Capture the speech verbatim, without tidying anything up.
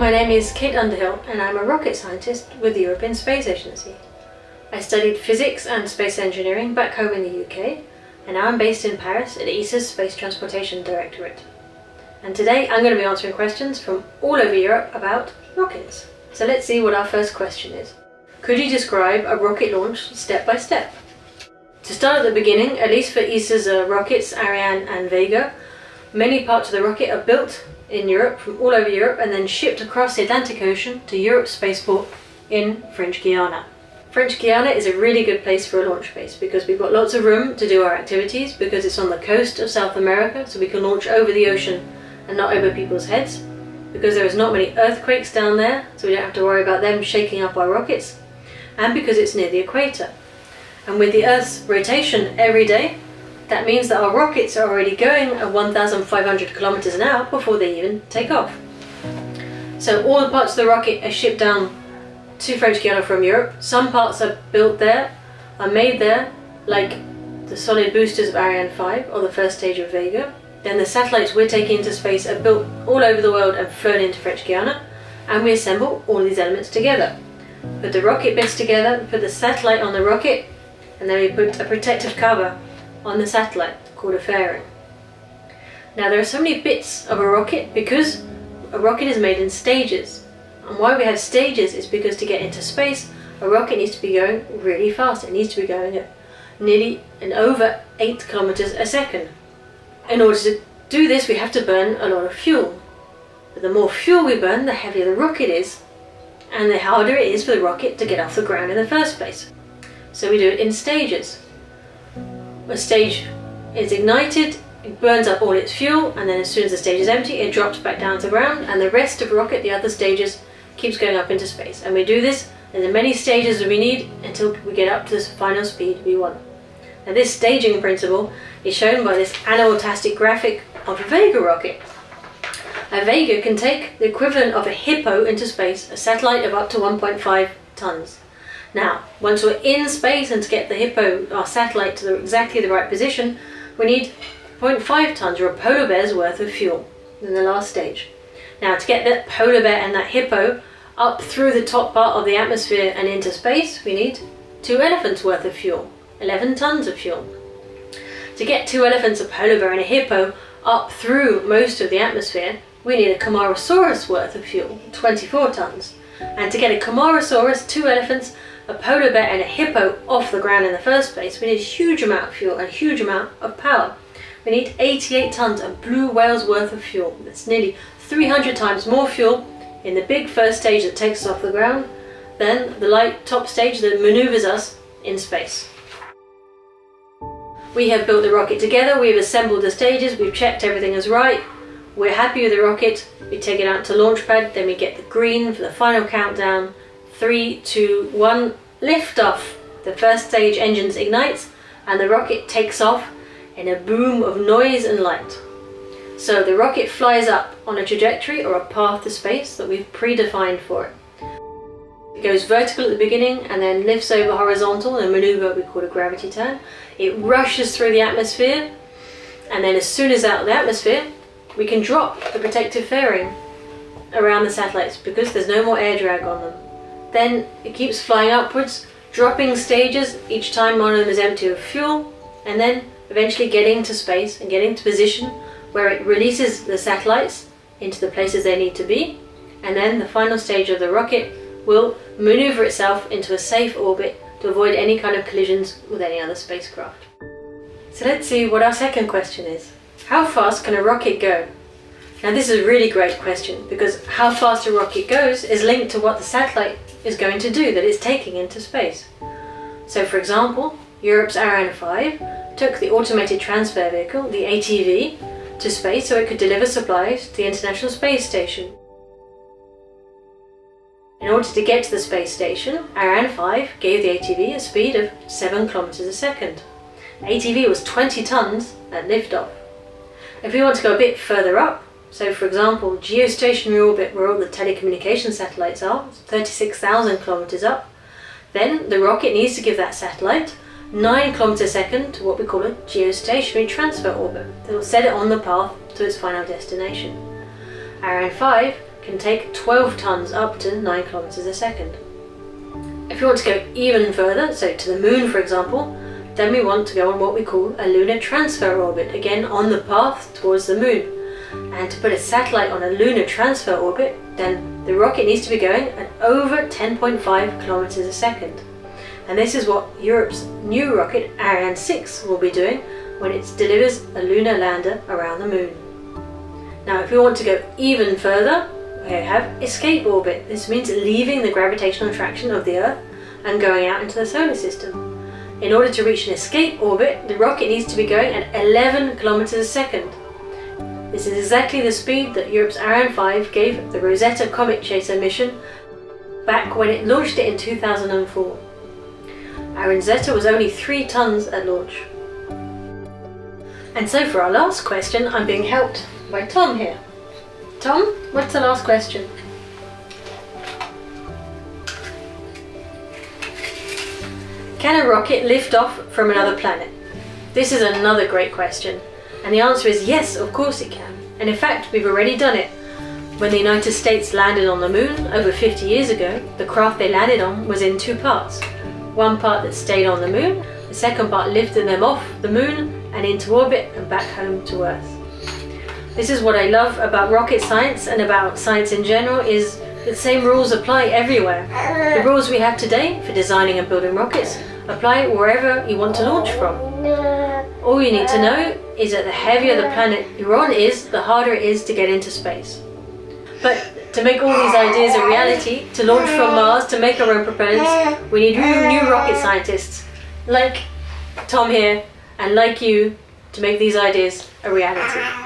my name is Kate Underhill and I'm a rocket scientist with the European Space Agency. I studied physics and space engineering back home in the U K, and now I'm based in Paris at E S A's Space Transportation Directorate. And today I'm going to be answering questions from all over Europe about rockets. So let's see what our first question is. Could you describe a rocket launch step by step? To start at the beginning, at least for E S A's uh, rockets Ariane and Vega, many parts of the rocket are built in Europe, from all over Europe, and then shipped across the Atlantic Ocean to Europe's spaceport in French Guiana. French Guiana is a really good place for a launch base because we've got lots of room to do our activities, because it's on the coast of South America, so we can launch over the ocean and not over people's heads, because there is not many earthquakes down there, so we don't have to worry about them shaking up our rockets, and because it's near the equator. And with the Earth's rotation every day, that means that our rockets are already going at one thousand five hundred kilometers an hour before they even take off. So all the parts of the rocket are shipped down to French Guiana from Europe. Some parts are built there, are made there, like the solid boosters of Ariane five or the first stage of Vega. Then the satellites we're taking into space are built all over the world and flown into French Guiana, and we assemble all these elements together. Put the rocket bits together, put the satellite on the rocket, and then we put a protective cover on the satellite called a fairing. Now there are so many bits of a rocket because a rocket is made in stages, and why we have stages is because to get into space a rocket needs to be going really fast. It needs to be going at nearly and over eight kilometers a second. In order to do this we have to burn a lot of fuel, but the more fuel we burn the heavier the rocket is, and the harder it is for the rocket to get off the ground in the first place. So we do it in stages. A stage is ignited, it burns up all its fuel, and then as soon as the stage is empty it drops back down to the ground, and the rest of the rocket, the other stages, keeps going up into space. And we do this in as many stages as we need until we get up to the final speed we want. Now this staging principle is shown by this anavoltastic graphic of a Vega rocket. A Vega can take the equivalent of a Hippo into space, a satellite of up to one point five tons. Now, once we're in space, and to get the Hippo, our satellite, to the, exactly the right position, we need zero point five tons, or a polar bear's worth of fuel in the last stage. Now, to get that polar bear and that Hippo up through the top part of the atmosphere and into space, we need two elephants worth of fuel, eleven tons of fuel. To get two elephants, a polar bear and a Hippo up through most of the atmosphere, we need a Camarasaurus worth of fuel, twenty-four tons. And to get a Camarasaurus, two elephants, a polar bear and a hippo off the ground in the first place, we need a huge amount of fuel and a huge amount of power. We need eighty-eight tons of blue whales worth of fuel. That's nearly three hundred times more fuel in the big first stage that takes us off the ground than the light top stage that maneuvers us in space. We have built the rocket together, we've assembled the stages, we've checked everything is right, we're happy with the rocket, we take it out to launch pad, then we get the green for the final countdown. Three, two, one, liftoff! The first stage engines ignites and the rocket takes off in a boom of noise and light. So the rocket flies up on a trajectory or a path to space that we've predefined for it. It goes vertical at the beginning and then lifts over horizontal in a maneuver we call a gravity turn. It rushes through the atmosphere, and then as soon as out of the atmosphere we can drop the protective fairing around the satellites because there's no more air drag on them. Then it keeps flying upwards, dropping stages each time one of them is empty of fuel, and then eventually getting to space and getting to position where it releases the satellites into the places they need to be, and then the final stage of the rocket will maneuver itself into a safe orbit to avoid any kind of collisions with any other spacecraft. So let's see what our second question is. How fast can a rocket go? Now this is a really great question, because how fast a rocket goes is linked to what the satellite is going to do that it's taking into space. So for example, Europe's Ariane five took the automated transfer vehicle, the A T V, to space so it could deliver supplies to the International Space Station. In order to get to the space station, Ariane five gave the A T V a speed of seven kilometers a second. A T V was twenty tons at liftoff. If we want to go a bit further up, so for example, geostationary orbit where all the telecommunication satellites are, thirty-six thousand kilometers up, then the rocket needs to give that satellite nine kilometers a second to what we call a geostationary transfer orbit that will set it on the path to its final destination. Ariane five can take twelve tons up to nine kilometers a second. If you want to go even further, so to the moon for example, then we want to go on what we call a lunar transfer orbit, again on the path towards the moon. And to put a satellite on a lunar transfer orbit, then the rocket needs to be going at over ten point five kilometers a second. And this is what Europe's new rocket Ariane six will be doing when it delivers a lunar lander around the moon. Now if we want to go even further, we have escape orbit. This means leaving the gravitational attraction of the Earth and going out into the solar system. In order to reach an escape orbit, the rocket needs to be going at eleven kilometers a second. This is exactly the speed that Europe's Ariane five gave the Rosetta Comet Chaser mission back when it launched it in two thousand four. Our Rosetta was only three tons at launch. And so for our last question, I'm being helped by Tom here. Tom, what's the last question? Can a rocket lift off from another planet? This is another great question. And the answer is yes, of course it can. And in fact, we've already done it. When the United States landed on the moon over fifty years ago, the craft they landed on was in two parts. One part that stayed on the moon, the second part lifted them off the moon and into orbit and back home to Earth. This is what I love about rocket science and about science in general, is the same rules apply everywhere. The rules we have today for designing and building rockets apply wherever you want to launch from. All you need to know is that the heavier the planet you're on is, the harder it is to get into space. But to make all these ideas a reality, to launch from Mars, to make our own propellants, we need new rocket scientists like Tom here and like you to make these ideas a reality.